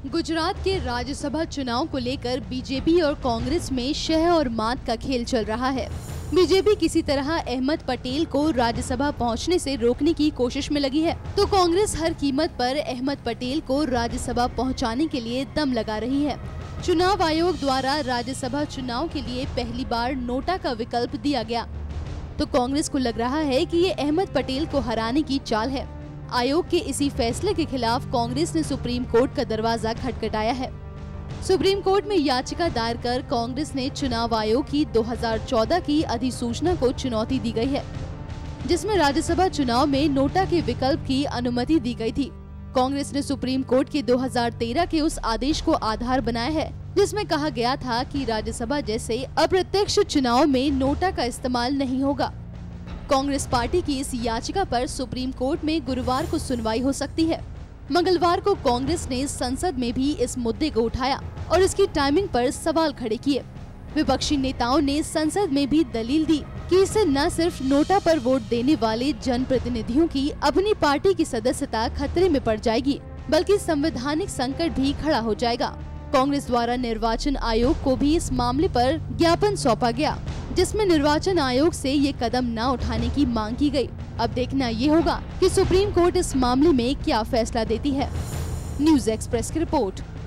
गुजरात के राज्यसभा चुनाव को लेकर बीजेपी और कांग्रेस में शह और मात का खेल चल रहा है। बीजेपी किसी तरह अहमद पटेल को राज्यसभा पहुंचने से रोकने की कोशिश में लगी है, तो कांग्रेस हर कीमत पर अहमद पटेल को राज्यसभा पहुंचाने के लिए दम लगा रही है। चुनाव आयोग द्वारा राज्यसभा चुनाव के लिए पहली बार नोटा का विकल्प दिया गया, तो कांग्रेस को लग रहा है कि ये अहमद पटेल को हराने की चाल है। आयोग के इसी फैसले के खिलाफ कांग्रेस ने सुप्रीम कोर्ट का दरवाजा खटखटाया है। सुप्रीम कोर्ट में याचिका दायर कर कांग्रेस ने चुनाव आयोग की 2014 की अधिसूचना को चुनौती दी गई है, जिसमें राज्यसभा चुनाव में नोटा के विकल्प की अनुमति दी गई थी। कांग्रेस ने सुप्रीम कोर्ट के 2013 के उस आदेश को आधार बनाया है, जिसमें कहा गया था कि राज्यसभा जैसे अप्रत्यक्ष चुनाव में नोटा का इस्तेमाल नहीं होगा। कांग्रेस पार्टी की इस याचिका पर सुप्रीम कोर्ट में गुरुवार को सुनवाई हो सकती है। मंगलवार को कांग्रेस ने संसद में भी इस मुद्दे को उठाया और इसकी टाइमिंग पर सवाल खड़े किए। विपक्षी नेताओं ने संसद में भी दलील दी कि इससे न सिर्फ नोटा पर वोट देने वाले जनप्रतिनिधियों की अपनी पार्टी की सदस्यता खतरे में पड़ जाएगी, बल्कि संवैधानिक संकट भी खड़ा हो जाएगा। कांग्रेस द्वारा निर्वाचन आयोग को भी इस मामले पर ज्ञापन सौंपा गया, जिसमें निर्वाचन आयोग से ये कदम न उठाने की मांग की गई। अब देखना ये होगा कि सुप्रीम कोर्ट इस मामले में क्या फैसला देती है। न्यूज़ एक्सप्रेस की रिपोर्ट।